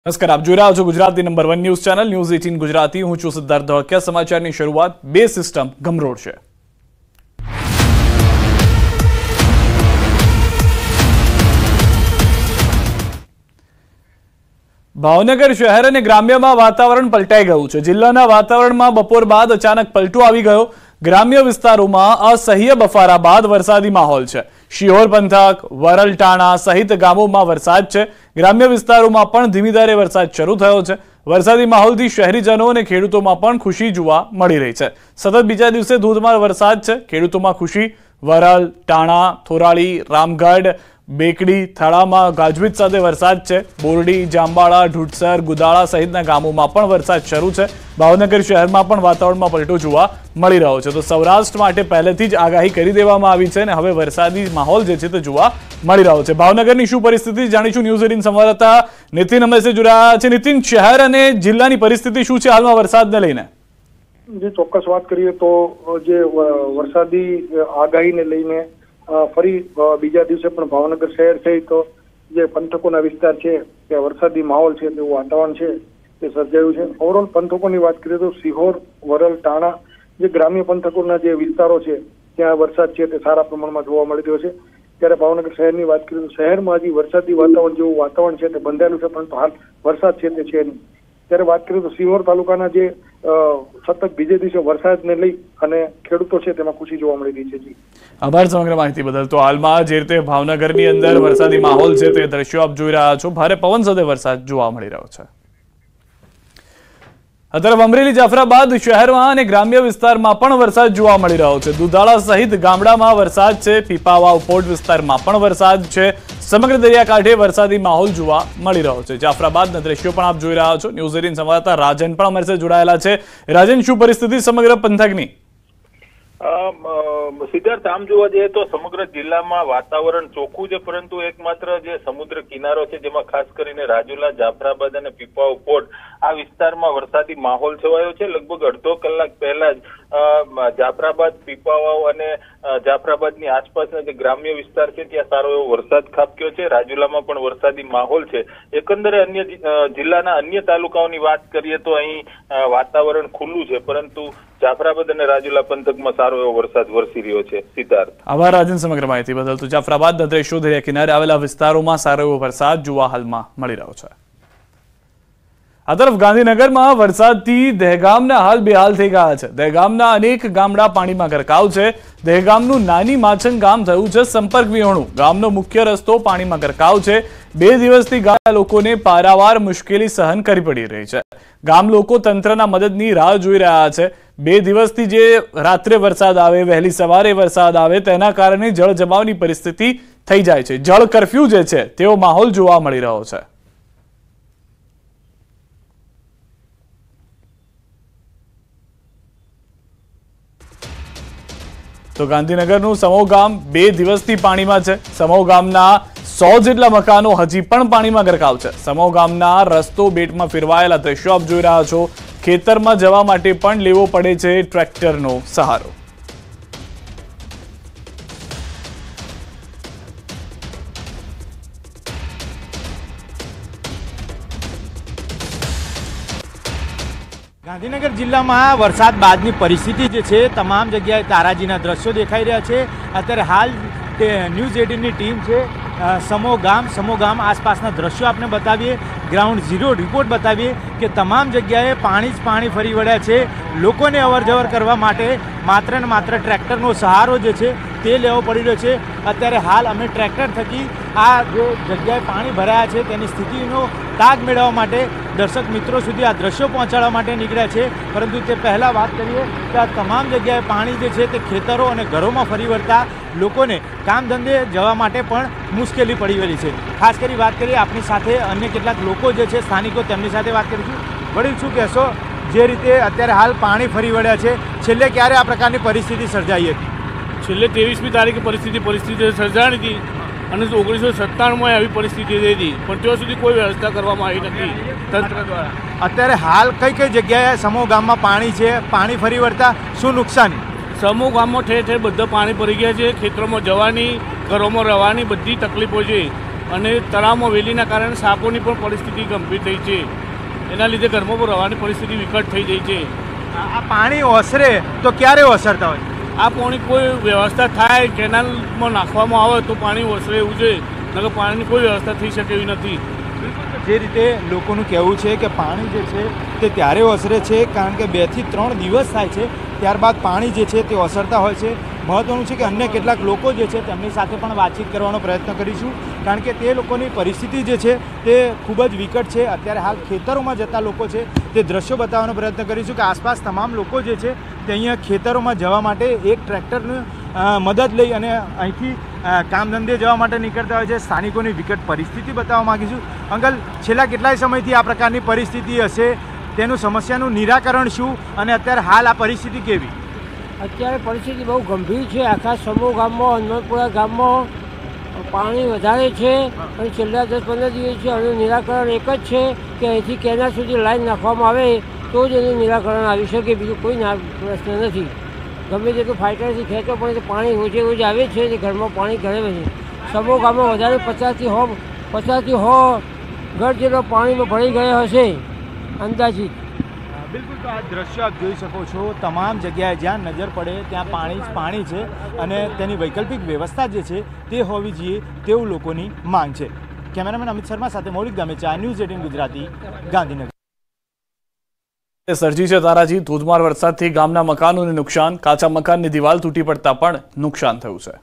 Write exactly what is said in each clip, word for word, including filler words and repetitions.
નમસ્કાર, આપ જોઈ રહ્યા છો Gujarati number one news channel news eighteen Gujarati. હું છું સિદ્ધાર્થ ધોળકિયા। સમાચારની શરૂઆત બે સિસ્ટમ ગમરોડ છે। ભાવનગર શહેર અને ગ્રામ્યમાં વાતાવરણ પલટાઈ ગયું છે। જિલ્લાના વાતાવરણમાં બપોર બાદ અચાનક પલટો આવી ગયો। ગ્રામ્ય વિસ્તારોમાં અસહ્ય બફારા બાદ વરસાદી માહોલ છે। શિહોર પંથક, વરલટાણા સહિત ગામોમાં વરસાદ છે। ગ્રામ્ય વિસ્તારોમાં પણ ધીમી ધારે વરસાદ શરૂ થયો છે। વરસાદી માહોલથી શહેરીજનો અને ખેડૂતોમાં પણ ખુશી જોવા મળી રહી છે। સતત બીજા દિવસે ધોધમાર વરસાદ છે। ખેડૂતોમાં ખુશી। વરલ, ટાણા, થોરાળી, રામગઢ, બેકડી, થાળામાં ગાજવીજ સાથે વરસાદ છે। બોરડી, જાંબાળા, ઢૂઢસર, ગુદાળા સહિતના ગામોમાં પણ વરસાદ શરૂ છે। ભાવનગર શહેરમાં પણ વાતાવરણમાં પલટો જોવા મળી રહ્યો છે। તો સૌરાષ્ટ્ર માટે પહેલેથી જ આગાહી કરી દેવામાં આવી છે અને હવે વરસાદી માહોલ જે છે તે જોવા મળી રહ્યો છે। ભાવનગરની શું પરિસ્થિતિ જાણીશું ન્યૂઝ એટીન સંવાદદાતા નીતિન અમસે જોડાયા છે। નીતિન, શહેર અને જિલ્લાની પરિસ્થિતિ શું છે હાલમાં વરસાદને લઈને? જે ચોક્કસ વાત કરીએ તો જે વરસાદી આગાહીને લઈને ફરી બીજા દિવસે પણ ભાવનગર શહેર સહિત જે પંથકોના વિસ્તાર છે ત્યાં વરસાદી માહોલ છે તેવું વાતાવરણ છે તે સર્જાયું છે। ઓવરઓલ પંથકોની વાત કરીએ તો સિહોર, વરલ, ટાણા જે ગ્રામ્ય પંથકોના જે વિસ્તારો છે ત્યાં વરસાદ છે તે સારા પ્રમાણમાં જોવા મળી રહ્યો છે। ત્યારે ભાવનગર શહેરની વાત કરીએ તો શહેરમાં હજી વરસાદી વાતાવરણ જેવું વાતાવરણ છે તે બંધાયેલું છે, પરંતુ હાલ વરસાદ છે તે છે નહીં। ત્યારે વાત કરીએ તો સિહોર તાલુકાના જે સતત બીજે દિવસે વરસાદને લઈ અને ખેડૂતો છે તેમાં ખુશી જોવા મળી રહી છે। જી આભાર સમગ્ર માહિતી બદલ। તો હાલમાં જે રીતે ભાવનગરની અંદર વરસાદી માહોલ છે તે દ્રશ્યો આપ જોઈ રહ્યા છો। ભારે પવન સાથે વરસાદ જોવા મળી રહ્યો છે। આ તરફ અમરેલી, જાફરાબાદ શહેરમાં અને ગ્રામ્ય વિસ્તારમાં પણ વરસાદ જોવા મળી રહ્યો છે। દુધાળા સહિત ગામડામાં વરસાદ છે। પીપાવાવ, પોર્ટ વિસ્તારમાં પણ વરસાદ છે। સમગ્ર દરિયાકાંઠે વરસાદી માહોલ જોવા મળી રહ્યો છે। જાફરાબાદના દ્રશ્યો પણ આપ જોઈ રહ્યા છો। ન્યૂઝ એટીન સંવાદદાતા રાજન પણ અમારી સાથે જોડાયેલા છે। રાજન, શું પરિસ્થિતિ સમગ્ર પંથકની? સિદ્ધાર્થ, આમ જોવા જઈએ તો સમગ્ર જિલ્લામાં વાતાવરણ ચોખ્ખું છે, પરંતુ એકમાત્ર જે સમુદ્ર કિનારો છે જેમાં ખાસ કરીને રાજુલા, જાફરાબાદ અને પીપાવાવ પોર્ટ આ વિસ્તારમાં વરસાદી માહોલ છવાયો છે। લગભગ અડધો કલાક પહેલા જ જાફરાબાદ, પીપાવાવ અને જાફરાબાદની આસપાસના જે ગ્રામ્ય વિસ્તાર છે ત્યાં સારો એવો વરસાદ ખાબક્યો છે। રાજુલામાં પણ વરસાદી માહોલ છે। એકંદરે અન્ય જિલ્લાના અન્ય તાલુકાઓની વાત કરીએ તો અહીં વાતાવરણ ખુલ્લું છે, પરંતુ જાફરાબાદ અને રાજુલા પંથકમાં સારો એવો વરસાદ વરસી રહ્યો છે। સિદ્ધાર્થ, આભાર રાજન સમગ્ર માહિતી બદલ। તો જાફરાબાદના દ્રશ્યો દરિયા કિનારે આવેલા વિસ્તારોમાં સારો એવો વરસાદ જોવા હાલમાં મળી રહ્યો છે। આ તરફ ગાંધીનગરમાં વરસાદથી દહેગામના હાલ બેહાલ થઈ ગયા છે। દહેગામના અનેક ગામડા પાણીમાં ગરકાવ છે। દહેગામનું નાની માછંગ ગામ થયું છે સંપર્ક વિહોણું। ગામનો મુખ્ય રસ્તો પાણીમાં ગરકાવ છે। બે દિવસથી ગામના લોકોને પારાવાર મુશ્કેલી સહન કરવી પડી રહી છે। ગામ લોકો તંત્રના મદદની રાહ જોઈ રહ્યા છે। બે દિવસથી જે રાત્રે વરસાદ આવે, વહેલી સવારે વરસાદ આવે તેના કારણે જળ જમાવની પરિસ્થિતિ થઈ જાય છે। જળ કરફ્યુ જે છે તેવો માહોલ જોવા મળી રહ્યો છે। તો ગાંધીનગરનું સમો ગામ બે દિવસથી પાણીમાં છે। સમો ગામના સો જેટલા મકાનો હજી પણ પાણીમાં ગરકાવ છે। સમો ગામના રસ્તો બેટમાં ફેરવાયેલા દ્રશ્યો આપ જોઈ રહ્યા છો। ખેતરમાં જવા માટે પણ લેવો પડે છે ટ્રેક્ટરનો સહારો। ગાંધીનગર જિલ્લામાં વરસાદ બાદની પરિસ્થિતિ જે છે તમામ જગ્યાએ તારાજીના દ્રશ્યો દેખાઈ રહ્યા છે। અત્યારે હાલ ન્યૂઝ એટીનની ટીમ છે સમો ગામ સમો ગામ આસપાસના દ્રશ્યો આપને બતાવીએ, ગ્રાઉન્ડ ઝીરો રિપોર્ટ બતાવીએ કે તમામ જગ્યાએ પાણી જ પાણી ફરી વળ્યા છે। લોકોને અવર જવર કરવા માટે માત્ર ને માત્ર ટ્રેક્ટરનો સહારો જે છે તે લેવો પડી રહ્યો છે। અત્યારે હાલ અમે ટ્રેક્ટર થકી આ જે જગ્યાએ પાણી ભરાયા છે તેની સ્થિતિનો તાગ મેળવવા માટે દર્શક મિત્રો સુધી આ દ્રશ્યો પહોંચાડવા માટે નીકળ્યા છે। પરંતુ તે પહેલાં વાત કરીએ કે આ તમામ જગ્યાએ પાણી જે છે તે ખેતરો અને ઘરોમાં ફરી વળતા લોકોને કામ ધંધે જવા માટે પણ મુશ્કેલી પડી ગયેલી છે। ખાસ કરી વાત કરીએ આપણી સાથે અન્ય કેટલાક લોકો જે છે સ્થાનિકો, તેમની સાથે વાત કરીશું। વડીલ, શું કહેશો? જે રીતે અત્યારે હાલ પાણી ફરી વળ્યા છે, છેલ્લે ક્યારે આ પ્રકારની પરિસ્થિતિ સર્જાઈ હતી? છેલ્લે ત્રેવીસમી તારીખે પરિસ્થિતિ પરિસ્થિતિ સર્જાણી હતી અને ઓગણીસો સત્તાણુંમાં આવી પરિસ્થિતિ થઈ હતી, પણ ત્યાં સુધી કોઈ વ્યવસ્થા કરવામાં આવી નથી તંત્ર દ્વારા। અત્યારે હાલ કઈ કઈ જગ્યાએ સમૂહ ગામમાં પાણી છે? પાણી ફરી વળતા શું નુકસાની? સમૂહ ગામમાં ઠેર ઠેર બધા પાણી ભરી ગયા છે। ખેતરોમાં જવાની, ઘરોમાં રહેવાની બધી તકલીફો છે। અને તળાવમાં વેલીના કારણે સાપોની પણ પરિસ્થિતિ ગંભીર થઈ છે. એના લીધે ઘરમાં પણ રહેવાની પરિસ્થિતિ વિકટ થઈ ગઈ છે. આ પાણી ઓસરે તો ક્યારે ઓસરતા હોય? આ પાણી કોઈ વ્યવસ્થા થાય, કેનાલમાં નાખવામાં આવે તો પાણી ઓસરે એવું છે, નકર પાણીની કોઈ વ્યવસ્થા થઈ શકે એવી નથી. જે રીતે લોકોનું કહેવું છે કે પાણી જે છે તે ત્યારે ઓસરે છે કારણ કે બેથી ત્રણ દિવસ થાય છે, ત્યારબાદ પાણી જે છે તે ઓસરતા હોય છે. મહત્વનું છે કે અન્ય કેટલાક લોકો જે છે તેમની સાથે પણ વાતચીત કરવાનો પ્રયત્ન કરીશું કારણ કે તે લોકોની પરિસ્થિતિ જે છે તે ખૂબ જ વિકટ છે. અત્યારે હાલ ખેતરોમાં જતા લોકો છે તે દ્રશ્યો બતાવવાનો પ્રયત્ન કરીશું કે આસપાસ તમામ લોકો જે છે તે અહીંયા ખેતરોમાં જવા માટે એક ટ્રેક્ટરની મદદ લઈ અને અહીંથી કામ ધંધે જવા માટે નીકળતા હોય છે. સ્થાનિકોની વિકટ પરિસ્થિતિ બતાવવા માગીશું. અંકલ, છેલ્લા કેટલાય સમયથી આ પ્રકારની પરિસ્થિતિ હશે, તેનું સમસ્યાનું નિરાકરણ શું અને અત્યારે હાલ આ પરિસ્થિતિ કેવી? અત્યારે પરિસ્થિતિ બહુ ગંભીર છે. આખા સમૂહ ગામમાં, હનુમાનપુરા ગામમાં પાણી વધારે છે અને છેલ્લા દસ પંદર દિવસથી આનું નિરાકરણ એક જ છે કે અહીંથી કેનાલ સુધી લાઈન નાખવામાં આવે તો જ એનું નિરાકરણ આવી શકે, બીજું કોઈ પ્રશ્ન નથી. ગમે તેટલું ફાઇટરથી ખેંચો પણ તો પાણી રોજે રોજ આવે છે ને ઘરમાં પાણી ઘરે છે. સમૂહ ગામમાં વધારે પચાસથી હો પચાસથી હો ઘર જેટલો પાણીમાં ભરાઈ ગયો હશે અંદાજિત. બિલકુલ, તો આ દ્રશ્ય આપ જોઈ શકો છો. તમામ જગ્યાએ જ્યાં નજર પડે ત્યાં પાણી જ પાણી છે અને તેની વૈકલ્પિક વ્યવસ્થા જે છે તે હોવી જોઈએ તેવું લોકોની માંગ છે. કેમેરામેન અમિત શર્મા સાથે મૌલિક ગામેચા, ન્યૂઝ એટીન ગુજરાતી, ગાંધીનગર. સર્જી છે તારાજી. ધોધમાર વરસાદથી ગામના મકાનોને નુકસાન, કાચા મકાનની દિવાલ તૂટી પડતા પણ નુકસાન થયું છે.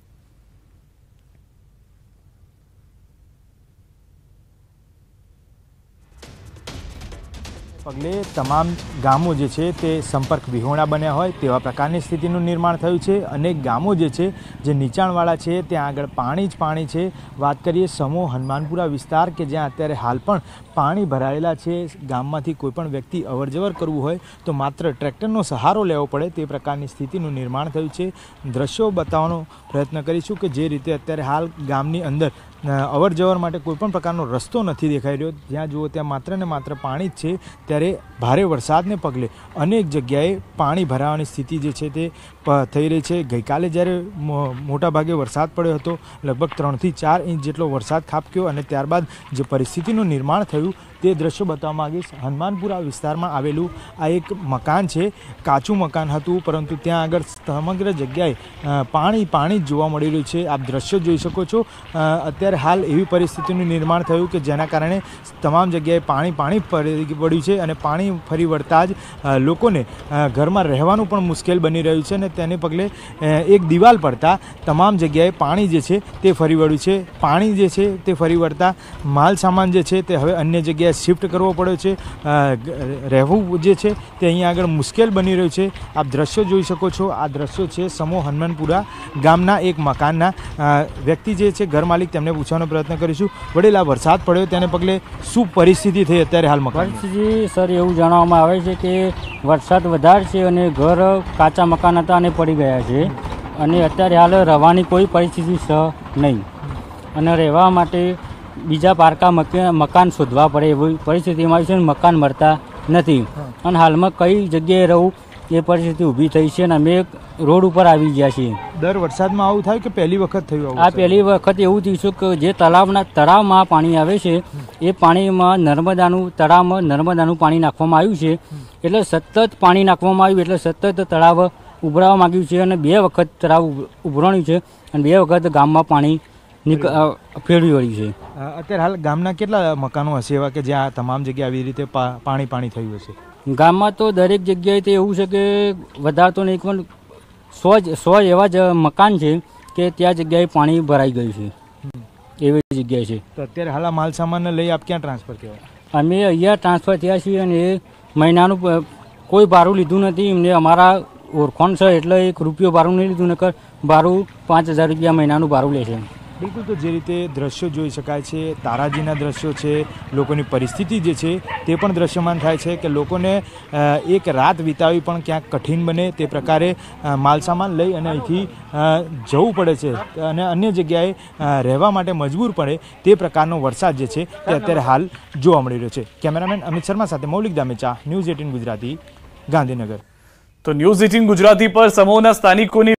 પગલે તમામ ગામો જે છે તે સંપર્ક વિહોણા બન્યા હોય તેવા પ્રકારની સ્થિતિનું નિર્માણ થયું છે. અનેક ગામો જે છે જે નીચાણવાળા છે ત્યાં આગળ પાણી જ પાણી છે. વાત કરીએ સમૂહ હનુમાનપુરા વિસ્તાર કે જ્યાં અત્યારે હાલ પણ પાણી ભરાયેલા છે. ગામમાંથી કોઈ પણ વ્યક્તિ અવરજવર કરવું હોય તો માત્ર ટ્રેક્ટરનો સહારો લેવો પડે તે પ્રકારની સ્થિતિનું નિર્માણ થયું છે. દ્રશ્યો બતાવવાનો પ્રયત્ન કરીશું કે જે રીતે અત્યારે હાલ ગામની અંદર અવર જવર માટે કોઈ પણ પ્રકારનો રસ્તો નથી દેખાઈ રહ્યો. જ્યાં જુઓ ત્યાં માત્ર ને માત્ર પાણી જ છે. ત્યારે ભારે વરસાદને પગલે અનેક જગ્યાએ પાણી ભરાવાની સ્થિતિ જે છે તે થઈ રહી છે. ગઈકાલે જ્યારે મોટા ભાગે વરસાદ પડ્યો હતો, લગભગ ત્રણથી ચાર ઇંચ જેટલો વરસાદ ખાબક્યો અને ત્યારબાદ જે પરિસ્થિતિનું નિર્માણ થયું તે દ્રશ્યો બતાવવા માંગીશ. હનુમાનપુરા વિસ્તારમાં આવેલું આ એક મકાન છે. કાચું મકાન હતું પરંતુ ત્યાં આગળ સમગ્ર જગ્યાએ પાણી પાણી જ જોવા મળી રહ્યું છે. આપ દ્રશ્યો જોઈ શકો છો. અત્યારે હાલ એવી પરિસ્થિતિનું નિર્માણ થયું કે જેના કારણે તમામ જગ્યાએ પાણી પાણી પડ્યું છે અને પાણી ફરી વળતા જ લોકોને ઘરમાં રહેવાનું પણ મુશ્કેલ બની રહ્યું છે અને તેને પગલે એક દિવાલ પડતા તમામ જગ્યાએ પાણી જે છે તે ફરી વળ્યું છે. પાણી જે છે તે ફરી વળતા માલ સામાન જે છે તે હવે અન્ય જગ્યાએ શિફ્ટ કરવો પડ્યો છે. રહેવું જે છે તે અહીંયા આગળ મુશ્કેલ બની રહ્યું છે. આપ દ્રશ્યો જોઈ શકો છો. આ દ્રશ્યો છે સમૂહ હનુમાનપુરા ગામના એક મકાનના. વ્યક્તિ જે છે ઘર માલિક, તેમને પૂછવાનો પ્રયત્ન કરીશું. વડેલા વરસાદ પડ્યો તેને પગલે શું પરિસ્થિતિ થઈ અત્યારે હાલ મકાન? પરિસ્થિતિ સર એવું જાણવામાં આવે છે કે વરસાદ વધારે છે અને ઘર કાચા મકાન હતા અને પડી ગયા છે અને અત્યારે હાલ રહેવાની કોઈ પરિસ્થિતિ છે નહીં અને રહેવા માટે બીજા પારકા મકાન શોધવા પડે એવી પરિસ્થિતિમાં છે. મકાન મળતા નથી અને હાલમાં કઈ જગ્યાએ રહું એ પરિસ્થિતિ ઊભી થઈ છે અને અમે રોડ ઉપર આવી ગયા છીએ. દર વરસાદમાં આવું થાય કે પહેલી વખત થયું? આ પહેલી વખત એવું થયું છે કે જે તળાવના તળાવમાં પાણી આવે છે એ પાણીમાં નર્મદાનું તળાવમાં નર્મદાનું પાણી નાખવામાં આવ્યું છે. એટલે સતત પાણી નાખવામાં આવ્યું એટલે સતત તળાવ ઉભરાવા માંગ્યું છે અને બે વખત તળાવ ઉભરાણ્યું છે અને બે વખત ગામમાં પાણી ફેરવી વળ્યું છે. અત્યારે હાલ ગામના કેટલા મકાનો હશે એવા કે જ્યાં તમામ જગ્યાએ આવી રીતે પાણી પાણી થયું હશે? ગામમાં તો દરેક જગ્યાએ તો એવું છે કે વધારે તો નહીં પણ સો જ સો એવા જ મકાન છે કે ત્યાં જગ્યાએ પાણી ભરાઈ ગયું છે, એવી જગ્યાએ છે. તો અત્યારે હાલ આ માલ સામાનને લઈ આપ ક્યાં ટ્રાન્સફર કહેવાય? અમે અહીંયા ટ્રાન્સફર થયા છીએ અને એ મહિનાનું કોઈ ભાડું લીધું નથી. એમને અમારા ઓળખાણ છે એટલે એક રૂપિયો ભાડું નહીં લીધું, નકર ભાડું પાંચ હજાર રૂપિયા મહિનાનું ભાડું લે છે. બિલકુલ, તો જે રીતે દ્રશ્યો જોઈ શકાય છે, તારાજીના દ્રશ્યો છે, લોકોની પરિસ્થિતિ જે છે તે પણ દ્રશ્યમાન થાય છે કે લોકોને એક રાત વિતાવી પણ ક્યાંક કઠિન બને તે પ્રકારે માલસામાન લઈ અને અહીંથી જવું પડે છે અને અન્ય જગ્યાએ રહેવા માટે મજબૂર પડે તે પ્રકારનો વરસાદ જે છે તે અત્યારે હાલ જોવા મળી રહ્યો છે. કેમેરામેન અમિત શર્મા સાથે મૌલિક દામેચા, ન્યૂઝ એટીન ગુજરાતી, ગાંધીનગર. તો ન્યૂઝ એટીન ગુજરાતી પર સમૂહના સ્થાનિકોની